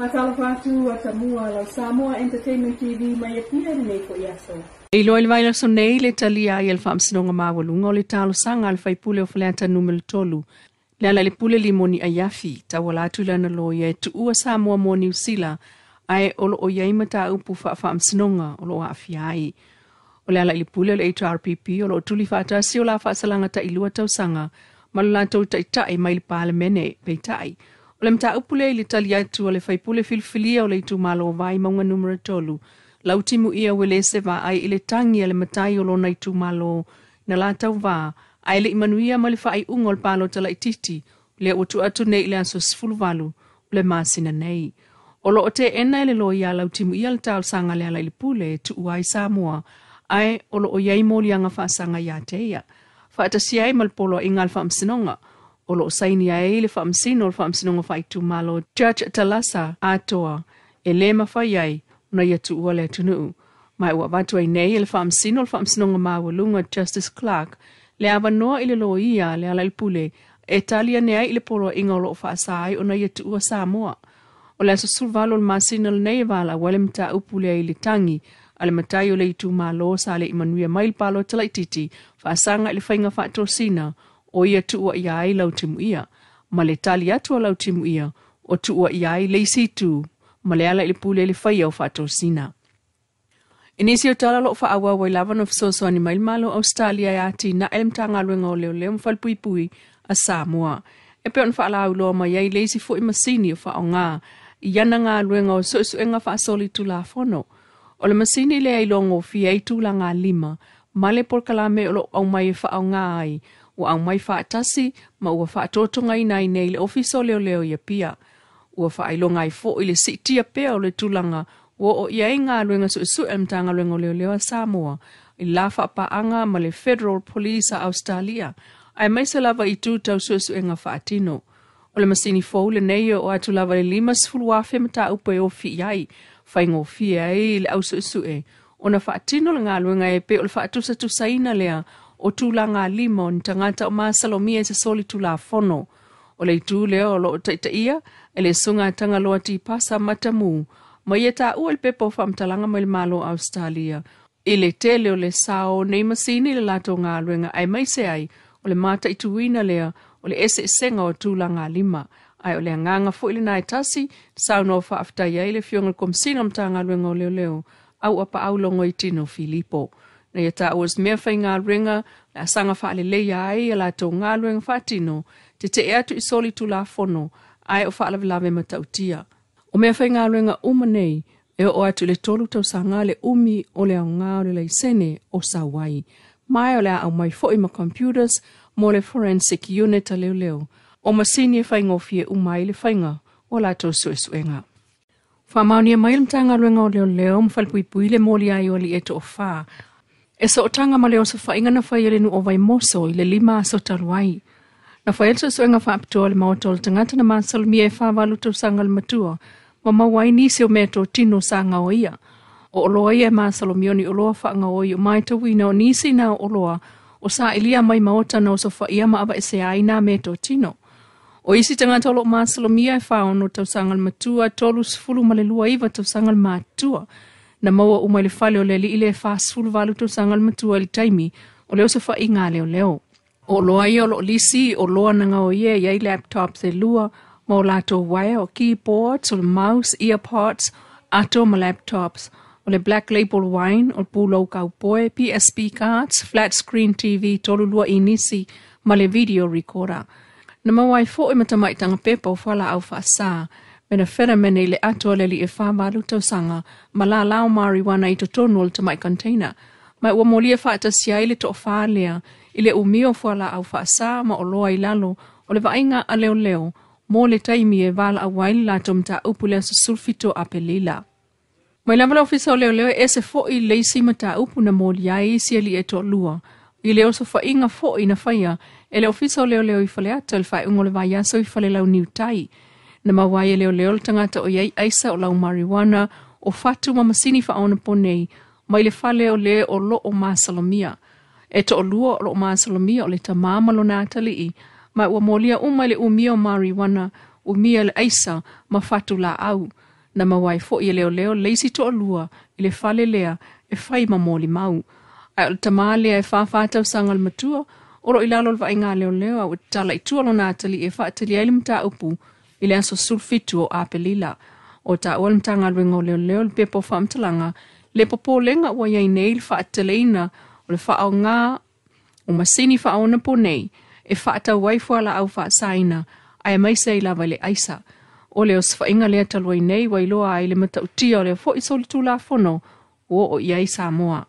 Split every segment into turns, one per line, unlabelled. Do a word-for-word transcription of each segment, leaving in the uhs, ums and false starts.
Patala whātu a Samoa, lau Samoa Entertainment T V mai a pia nei ko iaso.
E loa le vaila so nei le talia i al whaamsinonga mawalunga o le talo sanga al whaipule o whaleata numelu tolu. Le ala le pule li moni a yafi, ta wala atu lana lo ia e tu ua Samoa mo New Zealand, ai olo o iai mata upu wha whaamsinonga o lo afi ai. O le ala le pule o le H R P P o lo tuli whaatasi o la whaasalanga ta ilua tau sanga, malulatou ta itai mai le pale mene peitai. O le mta upule le talia atu o le whaipule filfilia o le itu malo vai maunga numero tolu. Lau timu ia wele se va ai ile tangi ale matai o lona itu malo na la tau va. Ai le imanuia ma le whaai ungol palo tala ititi. Le utu atu nei le aso sfulu valu. Le masina nei. O lo o te ena ele lo ia lau timu ia le tau sanga le ala ile pule tu uai Samoa. Ai o lo o iai moli anga wha sanga ia te ia. Wha atasi ai malpolo ingal wha amsinonga. O lo saini ai le wha amsino le wha amsinonga wha itu malo. Church talasa atoa. E le mawhai ai. Na ia tu ua le tunuu. Mai ua watu ai nei le whaamsino le whaamsinonga mawalunga Justice Clark le awa noa ile lo ia le ala ilpule e talia nea ile polo inga o lo whaasai o na ia tu ua Samoa. O le aso sulvalo le masina le nei vala wale mta upule ai le tangi ale matai o le itu malo sa le imanuia mail palo tala ititi whaasanga ile whainga whaatosina o ia tu ua ia ai lau timu ia. Ma le talia tu lau timu ia o tu ua ia ai le isi tu ma le ala ili pule ili whai au whato sina. Inisi o tala lo wha awa wai lavan of soso ani mail malo Australia ya ati na elm tanga luenga o leo leo mwhal pui pui a Samoa. E pe on wha ala au loa ma yai leisi fo i masini o wha o ngā. I yana ngā luenga o sosu e ngā wha soli tu la fono. O le masini le ai longo fi ai tu la ngā lima. Ma le por kalame o lo au mai e wha o ngā ai. O au mai wha atasi ma ua wha atotonga i nai nei le ofiso leo leo ia pia. Ua whailonga i fo i le sitia pea o le tulanga o o iai ngā luenga su su e mtanga luenga leo leo a Samoa i la whapaanga ma le Federal Police a Australia ai mai se lava i tū tau su su e ngā whaatino. O le masini fo le nei o atu lava le lima sifulu wafe mata upe o fi iai whaingo fi ai le au su su e o na whaatino le ngā luenga e pe o le whaatusa tu saina lea o tūlanga lima o ni tangata o maa salomia e se soli tu la fono. O le itu leo o lo taita ia, e le sunga tanga loa ti pasa matamu, ma ia ta ua le pepo whamtalanga mai le malo Australia. I le tele o le sao nei masini le lato ngā luenga ai mai se ai, o le mata ituina lea, o le ese senga o tūlanga lima. Ai o le anganga fo ile nai tasi, sao no whaafta ia le fionga komsina mta ngā luenga o leo leo, au apa au longo i tino Filipo. Na ia ta ua smea whai ngā luenga, le asanga wha le leia ai, a lato ngā luenga whaatino, te te atu i soli tu la fono, ai o whaalawe lawe matautia. O mea whai ngā ruenga uma nei, e o atu le tolu tau sa ngā le umi o le au ngā o le leisene o sa wai. Mai o le au mai fo ima computers, mo le forensic unit a leo leo. O masini e whai ngofie umai le whainga o la tau sue suenga. Whamaunia mai le mtanga ruenga o leo leo, mwhalpui pui le moli ai o li eto o wha. E so o tanga ma leo sa whainga na whai ele nu o vai moso i le lima so taruai. Na whael so suenga whaapitoa le maotol tangata na maasal mia e whawalu tau sanga le matua, ma mawai nisi o meto tino sanga o ia. O oloa ia e maasal o mioni oloa whaanga o ia, mai tau wina o nisi na o oloa, o sa ilia mai maota na o so whaia ma aba e se ai na meto tino. O isi tangata olo maasal o mia e whaono tau sanga le matua, tolu sifulu ma le lua iwa tau sanga le matua. Na maua umai le whale o le li ile e wha sifulu valu tau sanga le matua li taimi, o leo so whai ngā leo leo. O loa ia o lo lisi o loa nanga o ia iai laptops e lua ma o lato wire o keyboards o le mouse, earpods, ato ma laptops o le black label wine o pulo kaupoe, P S P cards, flat screen T V, tolu lua inisi ma le video recorder. Na mawai fo i matamai tanga pepa o whala au whaasa, mena whera mene le ato le li e whamalu tau sanga ma la lao marijuana i to tonu o le tamai container. Mai ua molia whaata siai le to o whalea i le umio fuala au whaasa ma o loa i lalo o le vainga a leo leo mo le taimi e vala a waili la tomta upule sa sulfito a pelila. Mai lava la ofisa o leo leo e se fo i leisi mata upu na mo liai si ali e to lua. I leo so whainga fo i na whaia e le ofisa o leo leo i whaleata le whai ungo le vaiaso i whale lau niu tai. Na mawai e leo leo le tangata o iei aisa o lau marijuana o fatu ma masini whaona ponei mai le whale o le o lo o masalomia. E to o lua o lo o masalomia o le tamama lo nā talii, mai ua molia umai le umia o marijuana, umia le aisa ma fatu la au. na mawai fo i leo leo leisi to lua i le fale lea e fai mamoli mau. Ai o le tamale e whawhātau sangal matua, oro i lalo lwa inga leo leo au tala i tualo nā tali e whaatali ai mta upu i le aso sulfitu o apelila. O ta ua mtanga luengo leo leo le pepo whamtalanga, le popo lenga ua iai nei le whaataleina o le whaao ngā o masini whaao na po nei e whaatau waifuala au whaasaina ai mai sei lava le aisa. O leo sfa inga lea talwai nei wailoa ai le mata utia o leo fo i soli tula fono o o iai Samoa.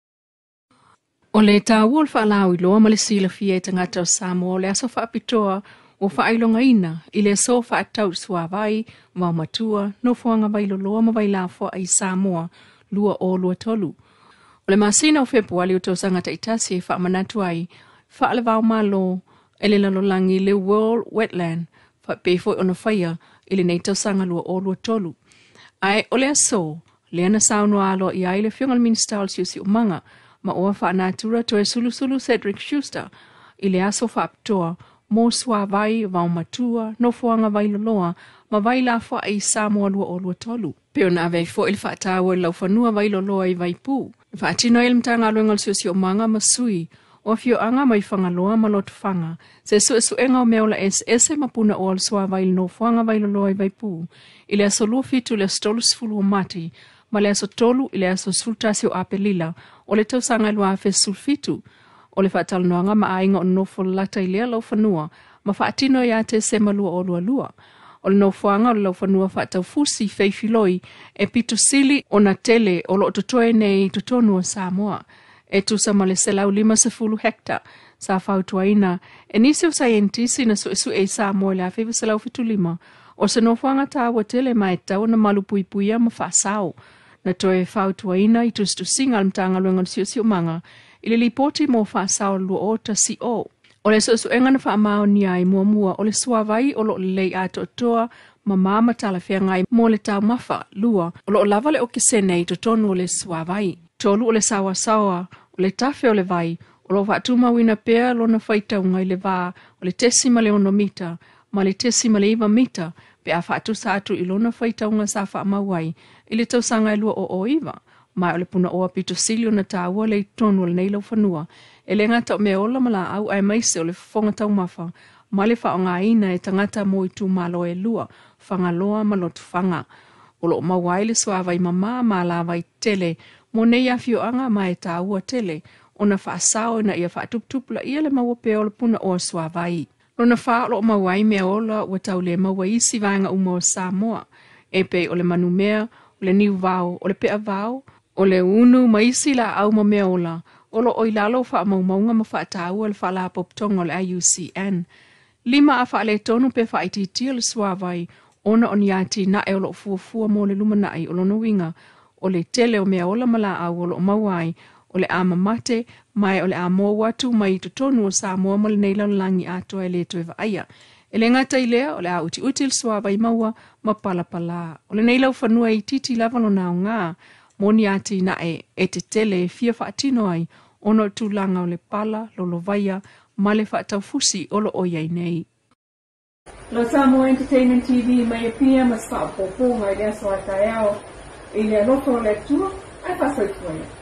O le ta uol whaalau iloa ma le sila fia e tangata o Samoa o le aso whaapitoa o whaailonga ina i le so whaatau suawai, wau matua, no fuanga wailo loa ma wailafo ai Samoa, lua o lua tolu. O le masina o Februari o tausanga ta itasi e whaamanatu ai, whaale wau malo e le lalolangi le World Wetland, whaapefo o na whaia i le nei tausanga lua o lua tolu. Ai o le aso, le ana sauno alo i ai le fiongal minister al siusi umanga, ma oa whaanatura to e sulu sulu Cedric Schuster, i le aso whaapitoa, mo swa vai vau matua, no fuanga vai loloa, ma vai la fo ai Samoa lua o lua tolu. Peo na vei fo il whaatawa lau whanua vai loloa i vai pū. Whaatino il mtanga luengal siusi o manga masui, o fio anga mai whangaloa ma lotu whanga, se su e su enga o meola es ese mapuna o al swa vai no fuanga vai loloa i vai pū. Ile aso lua fitu le stolu sfulu o mati, ma le aso tolu ile aso sultasi o apelila, o le tausanga lua afe sulfitu, o le whaatal noanga ma ainga o nofo lata i lea lau whanua, ma whaatino ia te sema lua o lua lua. O le nofoanga o le lau whanua whaatau fusi feifiloi e pito sili o na tele o lo totoe nei totonu o Samoa. E tusa ma le selau lima sefulu hekta, sa whautuaina, e nisi o scientisi na su esu e Samoa le awhiwa selau fitu lima, o se nofoanga tawa tele ma e tau na malupui puia ma whaasau. Na toe whautuaina i tustu singa mtanga luengan siusi o manga, i le lipoti mo whaasau lua o ta si o. O le susu enga na whaamao ni ai mua mua o le suawai o lo lei ato toa ma mama tala whea ngai mo le tau mafa lua o lo lava le o kisene i totonu o le suawai. Tolu o le sawa sawa o le tafe o le vai o lo whaatuma wina pea lo na whaitau ngai le vaa o le tesi ma le ono mita ma le tesi ma le iwa mita pe a whaatu sa atu i lo na whaitau nga sa whaamawai i le tausanga lua o o iwa. Mai o le puna oa pito silio na tāua le tonu o le nei lau whanua. E le ngata o mea ola mala au ai maise o le whonga tau mafa. Ma le wha o ngā ina e tangata mo i tū malo e lua. Whanga loa ma lotu whanga. O lo mawai le suawai mama ma la vai tele. Mo nei a fio anga ma e tāua tele. O na wha asao na ia wha tup la ia le maua pe o le puna oa suawai. Lo na wha o lo mawai mea ola ua tau le mawai isi vanga umo o Samoa. E pe o le manu mea, o le niu vau, o le pea vau, o le unu maisi la au ma mea ola, o lo oilalo wha maumaunga ma wha tāua le wha la poptonga o le I U C N. Lima a wha le tonu pe wha iti tia le suawai, ona o niati na e o lo fuafua mo le lumanai o lo winga, o le tele o mea ola mala au o lo mawai, o le ama mate, mai o le amo watu mai to tonu o Samoa ma le neila langi ato e le to e vaaya. E le ngata i lea o le a uti uti le suawai maua ma pala pala. O le neila ufanua i titi lavalo na o ngā, moni ati na e e te tele fia whaatino ai, ono tūlanga o le pala, lolo vaia, ma le whaatau fusi o lo oiai nei.
Lo Samoa Entertainment T V mai e pia ma sa popo ngai le aso ai tai ao, i le aloko le tua, ai pasoi fuaia.